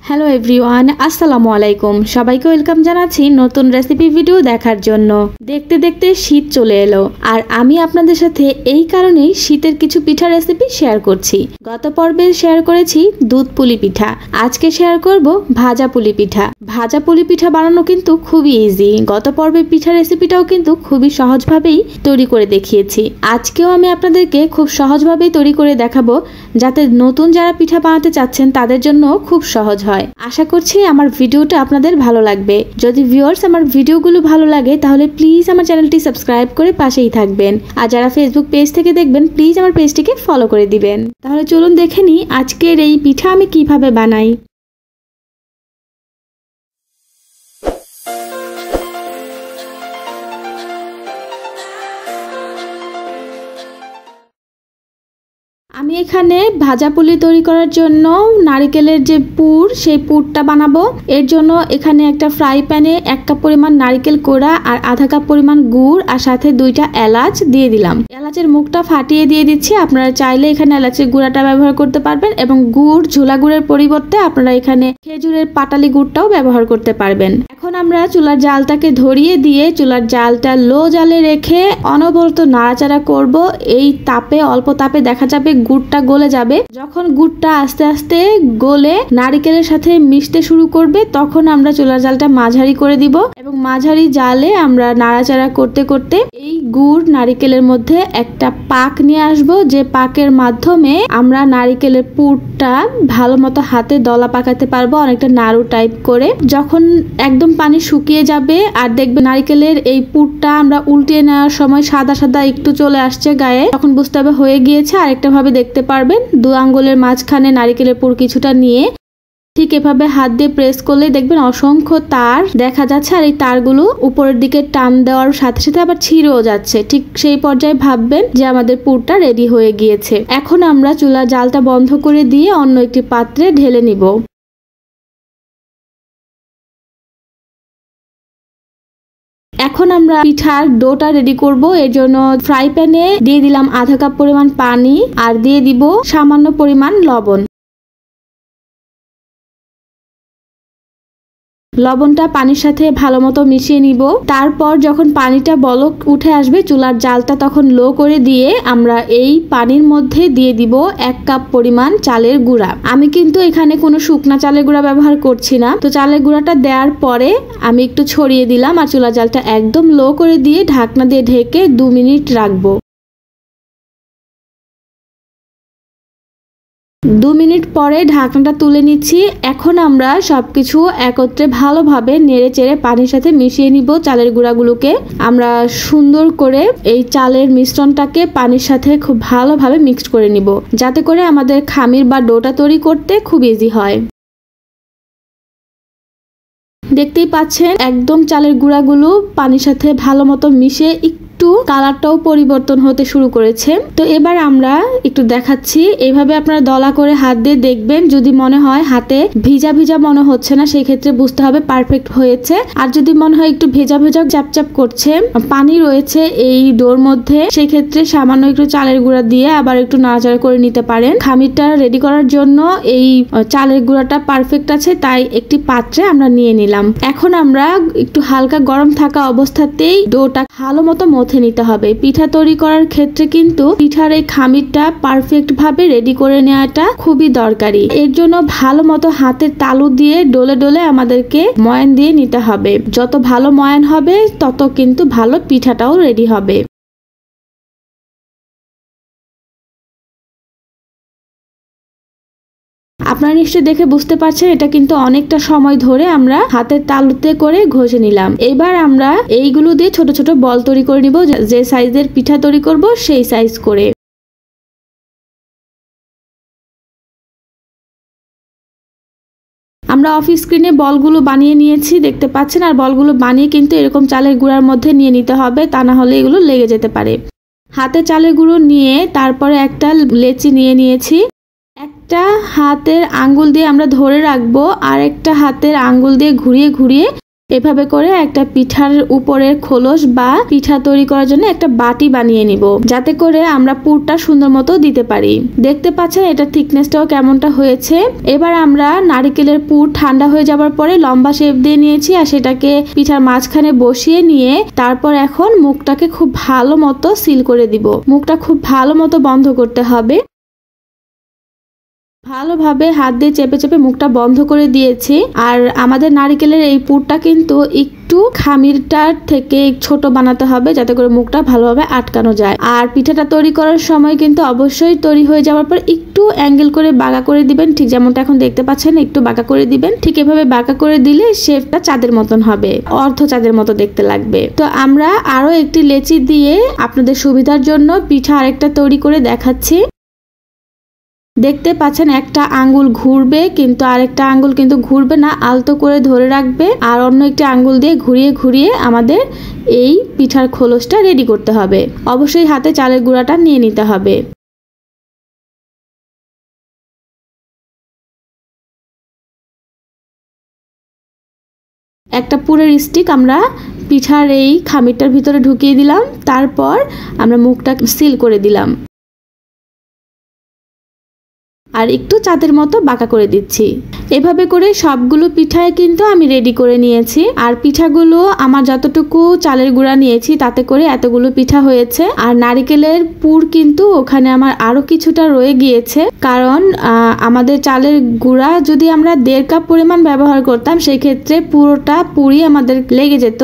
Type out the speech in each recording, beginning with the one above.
Hello everyone, আসসালামু আলাইকুম। সবাইকে ওয়েলকাম জানাচ্ছি নতুন রেসিপি ভিডিও দেখার জন্য। দেখতে দেখতে শীত চলে এলো, আর আমি আপনাদের সাথে এই কারণেই শীতের কিছু পিঠা রেসিপি শেয়ার করছি। গত পর্বে শেয়ার করেছি দুধ পুলি পিঠা, আজকে শেয়ার করব ভাজা পুলি পিঠা। ভাজা পুলি পিঠা বানানো কিন্তু খুবই ইজি। গত পর্বে পিঠা রেসিপিটাও কিন্তু খুবই সহজভাবেই তৈরি করে দেখিয়েছি। আজকেও আমি আপনাদেরকে খুব সহজভাবেই তৈরি করে দেখাবো, যাতে নতুন যারা পিঠা বানাতে চাচ্ছেন তাদের জন্য খুব সহজ হয়। আশা করছি আমার ভিডিওটা আপনাদের ভালো লাগবে। যদি ভিউয়ার্স আমার ভিডিওগুলো ভালো লাগে তাহলে প্লিজ আমার চ্যানেলটি সাবস্ক্রাইব করে পাশেই থাকবেন, আর যারা ফেসবুক পেজ থেকে দেখবেন প্লিজ আমার পেজটিকে ফলো করে দিবেন। তাহলে চলুন দেখে নিই আজকের এই পিঠা আমি কিভাবে বানাই। আমি এখানে ভাজা পুলি তৈরি করার জন্য নারকেলের যে পুর, সেই পুরটা বানাবো। এর জন্য এখানে একটা ফ্রাই প্যানে 1 কাপ পরিমাণ নারকেল কোড়া আর আধা কাপ পরিমাণ গুড় আর সাথে 2টা এলাচ দিয়ে দিলাম। এলাচের মুখটা ফাটিয়ে দিয়ে দিচ্ছি। আপনারা চাইলে এখানে এলাচের গুঁড়াটা ব্যবহার করতে পারবেন, এবং গুড় ঝোলা গুড়ের পরিবর্তে আপনারা এখানে খেজুরের পাটালি গুড়টাও ব্যবহার করতে পারবেন। এখন আমরা চুলার জালটাকে ধরিয়ে দিয়ে চুলার জালটা লো জালে রেখে অনবরত নাড়াচাড়া করব। এই তাপে, অল্প তাপে দেখা যাবে গুড়টা গলে যাবে। যখন গুড়টা আস্তে আস্তে গলে নারকেলের সাথে মিশতে শুরু করবে, তখন আমরা চুলার জালটা মাঝারি করে দিব, এবং মাঝারি জালে আমরা নাড়াচাড়া করতে করতে এই গুড় নারকেলের মধ্যে একটা পাক নিয়ে আসব, যে পাকের মাধ্যমে আমরা নারকেলের পুরটা ভালো মতো হাতে দলা পাকাতে পারবো, অনেকটা নাড়ু টাইপ করে। যখন একদম পানি শুকিয়ে যাবে আর দেখবে নারকেলের এই পুরটা আমরা উল্টিয়ে নেওয়ার সময় সাদা সাদা একটু চলে আসছে গায়ে, তখন বুঝতে হবে হয়ে গিয়েছে। আরেকটা ভাবে দেখতে পারবেন, 2 আঙ্গুলের মাঝখানে নারকেলের পুর কিছুটা নিয়ে ঠিক এভাবে হাত দিয়ে প্রেস করলে দেখবেন অসংখ্য তার দেখা যাচ্ছে, আর এই তারগুলো উপরের দিকে টান দেওয়ার সাথে সাথে আবার ছিঁড়েও যাচ্ছে। ঠিক সেই পর্যায়ে ভাববেন যে আমাদের পুরটা রেডি হয়ে গিয়েছে। এখন আমরা চুলার জালটা বন্ধ করে দিয়ে অন্য একটি পাত্রে ঢেলে নিব। এখন আমরা পিঠার ডোটা রেডি করব। এর জন্য ফ্রাই প্যানে দিয়ে দিলাম আধা কাপ পরিমাণ পানি, আর দিয়ে দিব সামান্য পরিমাণ লবণ। লবণটা পানির সাথে ভালো মতো মিশিয়ে নিব। তারপর যখন পানিটা বলক উঠে আসবে, চুলার জালটা তখন লো করে দিয়ে আমরা এই পানির মধ্যে দিয়ে দিব 1 কাপ পরিমাণ চালের গুঁড়া। আমি কিন্তু এখানে কোনো শুকনা চালের গুঁড়া ব্যবহার করছি না। তো চালের গুঁড়াটা দেওয়ার পরে আমি একটু ছড়িয়ে দিলাম, আর চুলার জালটা একদম লো করে দিয়ে ঢাকনা দিয়ে ঢেকে 2 মিনিট রাখবো। 2 মিনিট পরে ঢাকনাটা তুলে নিচ্ছি। এখন আমরা সবকিছু একত্রে ভালোভাবে নেড়ে চেড়ে পানির সাথে মিশিয়ে নিব। চালের গুঁড়াগুলোকে আমরা সুন্দর করে এই চালের মিশ্রণটাকে পানির সাথে খুব ভালোভাবে মিক্সড করে নিব, যাতে করে আমাদের খামির বা ডোটা তৈরি করতে খুব ইজি হয়। দেখতেই পাচ্ছেন একদম চালের গুঁড়াগুলো পানির সাথে ভালো মতো মিশে একটু কালারটাও পরিবর্তন হতে শুরু করেছে। তো এবার আমরা একটু দেখাচ্ছি, এইভাবে আপনারা দলা করে হাত দিয়ে দেখবেন। যদি মনে হয় হাতে ভিজা ভিজা মনে হচ্ছে না, সেই ক্ষেত্রে বুঝতে হবে পারফেক্ট হয়েছে। আর যদি মনে হয় একটু ভেজা ভেজা চাপচাপ করছে, পানি রয়েছে এই ডোর মধ্যে, সেই ক্ষেত্রে সামান্য একটু চালের গুঁড়া দিয়ে আবার একটু নাড়াচাড়া করে নিতে পারেন। খামিরটা রেডি করার জন্য এই চালের গুঁড়াটা পারফেক্ট আছে, তাই একটি পাত্রে আমরা নিয়ে নিলাম। এখন আমরা একটু হালকা গরম থাকা অবস্থাতেই ডোটা ভালো মতো মথে নিতে হবে। পিঠা তৈরি করার ক্ষেত্রে কিন্তু পিঠার এই খামিরটা পারফেক্ট ভাবে রেডি করে নেওয়াটা খুবই দরকারি। এর জন্য ভালো মতো হাতের তালু দিয়ে ডলে ডলে আমাদেরকে ময়ান দিয়ে নিতে হবে। যত ভালো ময়ান হবে তত কিন্তু ভালো পিঠাটাও রেডি হবে। আপনারা নিশ্চয়ই দেখে বুঝতে পারছেন এটা কিন্তু অনেকটা সময় ধরে আমরা হাতের তালুতে করে ঘষে নিলাম। এবার আমরা এইগুলো দিয়ে ছোট ছোট বল তৈরি করে নিব, যে সাইজের পিঠা তৈরি করব সেই সাইজ করে। আমরা অফ স্ক্রিনে বলগুলো বানিয়ে নিয়েছি, দেখতে পাচ্ছেন। আর বলগুলো বানিয়ে কিন্তু এরকম চালের গুঁড়ার মধ্যে নিয়ে নিতে হবে, তা না হলে এগুলো লেগে যেতে পারে। হাতে চালের গুঁড়ো নিয়ে তারপরে একটা লেচি নিয়ে নিয়েছি। একটা হাতের আঙ্গুল দিয়ে আমরা ধরে রাখবো, আর একটা হাতের আঙ্গুল দিয়ে ঘুরিয়ে ঘুরিয়ে এভাবে করে একটা পিঠার উপরের খোলস বা পিঠা তৈরি করার জন্য একটা বাটি বানিয়ে নিব, যাতে করে আমরা পুরটা সুন্দর মতো দিতে পারি। দেখতে পাচ্ছেন এটা থিকনেসটাও কেমনটা হয়েছে। এবার আমরা নারকেলের পুর ঠান্ডা হয়ে যাবার পরে লম্বা শেপ দিয়ে নিয়েছি আর সেটাকে পিঠার মাঝখানে বসিয়ে নিয়ে তারপর এখন মুখটাকে খুব ভালো মতো সিল করে দিব। মুখটা খুব ভালো মতো বন্ধ করতে হবে। ভালোভাবে হাত দিয়ে চেপে চেপে মুখটা বন্ধ করে দিয়েছি। আর আমাদের নারকেলের এই পুরটা কিন্তু একটু খামিরটার থেকে ছোট বানাতে হবে, যাতে করে মুখটা ভালোভাবে আটকানো যায়। আর পিঠাটা তৈরি করার সময় কিন্তু অবশ্যই তৈরি হয়ে যাওয়ার পর একটু অ্যাঙ্গেল করে বাঁকা করে দিবেন, ঠিক যেমনটা এখন দেখতে পাচ্ছেন একটু বাঁকা করে দিবেন। ঠিক এভাবে বাঁকা করে দিলে শেপটা চাঁদের মতন হবে, অর্ধ চাঁদের মতো দেখতে লাগবে। তো আমরা আরো একটি লেচি দিয়ে আপনাদের সুবিধার জন্য পিঠা আরেকটা তৈরি করে দেখাচ্ছি। দেখতে পাচ্ছেন একটা আঙ্গুল ঘুরবে কিন্তু আরেকটা আঙ্গুল কিন্তু ঘুরবে না, আলতো করে ধরে রাখবে আর অন্য একটি আঙ্গুল দিয়ে ঘুরিয়ে ঘুরিয়ে আমাদের এই পিঠার খোলসটা রেডি করতে হবে। অবশ্যই হাতে চালের গুঁড়াটা নিয়ে নিতে হবে। একটা পুরের স্টিক আমরা পিঠার এই খামিরটার ভিতরে ঢুকিয়ে দিলাম, তারপর আমরা মুখটা সিল করে দিলাম আর একটু চাঁদের মতো বাঁকা করে দিচ্ছি। এভাবে করে সবগুলো পিঠায় কিন্তু আমি রেডি করে নিয়েছি। আর পিঠাগুলো আমার যতটুকু চালের গুঁড়া নিয়েছি তাতে করে এতগুলো পিঠা হয়েছে। আর নারিকেলের পুর কিন্তু ওখানে আমার আরো কিছুটা রয়ে গিয়েছে, কারণ আমাদের চালের গুঁড়া যদি আমরা 1.5 কাপ পরিমাণ ব্যবহার করতাম সেই ক্ষেত্রে পুরোটা পুরি আমাদের লেগে যেত।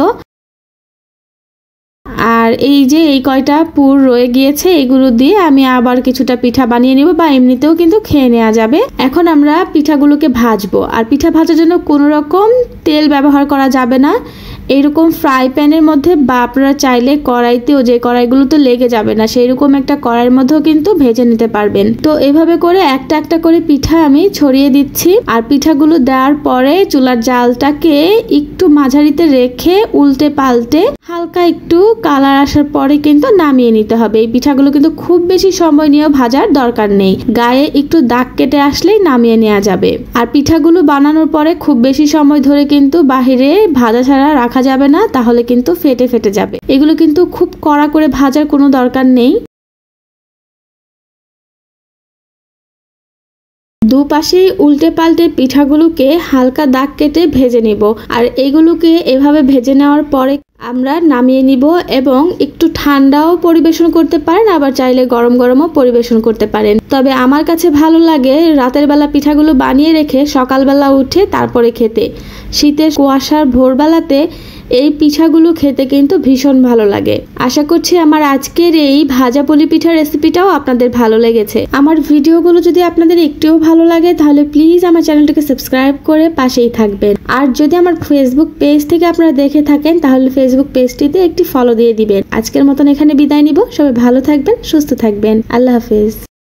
আর এই যে এই কয়টা পুর রয়ে গিয়েছে এগুলো দিয়ে আমি আবার কিছুটা পিঠা বানিয়ে নিব, বা এমনিতেও কিন্তু খেয়ে নেওয়া যাবে। এখন আমরা পিঠাগুলোকে ভাজবো। আর পিঠা ভাজার জন্য কোনো রকম তেল ব্যবহার করা যাবে না। এইরকম ফ্রাই প্যানের মধ্যে বা আপনারা চাইলে কড়াইতেও, যে কড়াইগুলো তো লেগে যাবে না সেই রকম একটা কড়াইয়ের মধ্যেও কিন্তু ভেজে নিতে পারবেন। তো এভাবে করে একটা একটা করে পিঠা আমি ছড়িয়ে দিচ্ছি। আর পিঠাগুলো দেওয়ার পরে চুলার জালটাকে একটু মাঝারিতে রেখে উল্টে পাল্টে হালকা একটু কালার আসার পরে কিন্তু নামিয়ে নিতে হবে। এই পিঠাগুলো কিন্তু খুব বেশি সময় নিয়েও ভাজার দরকার নেই, গায়ে একটু দাগ কেটে আসলেই নামিয়ে নেওয়া যাবে। আর পিঠাগুলো বানানোর পরে খুব বেশি সময় ধরে কিন্তু বাহিরে ভাজা ছাড়া রাখা যাবে না, তাহলে কিন্তু ফেটে ফেটে যাবে। এগুলো কিন্তু খুব কড়া করে ভাজার কোনো দরকার নেই। দুপাশে উল্টে পাল্টে পিঠাগুলোকে হালকা দাগ কেটে ভেজে নিব। আর এগুলোকে এভাবে ভেজে নেওয়ার পরে আমরা নামিয়ে নিব এবং একটু ঠান্ডাও পরিবেশন করতে পারেন, আবার চাইলে গরম গরমও পরিবেশন করতে পারেন। তবে আমার কাছে ভালো লাগে রাতের বেলা পিঠাগুলো বানিয়ে রেখে সকালবেলা উঠে তারপরে খেতে। শীতের কুয়াশার ভোরবেলাতে এই পিঠাগুলো খেতে কিন্তু ভীষণ ভালো লাগে। আশা করছি আমার আজকের এই ভাজা পুলি পিঠার রেসিপিটাও আপনাদের ভালো লেগেছে। আমার ভিডিওগুলো যদি আপনাদের একটুও ভালো লাগে তাহলে প্লিজ আমার চ্যানেলটাকে সাবস্ক্রাইব করে পাশেই থাকবেন। আর যদি আমার ফেসবুক পেজ থেকে আপনারা দেখে থাকেন তাহলে ফেসবুক পেজটিতে একটি ফলো দিয়ে দিবেন। আজকের মতন এখানে বিদায় নিব। সবাই ভালো থাকবেন, সুস্থ থাকবেন। আল্লাহ হাফেজ।